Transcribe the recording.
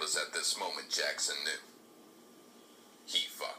Regardless, at this moment, Jackson knew. He fucked.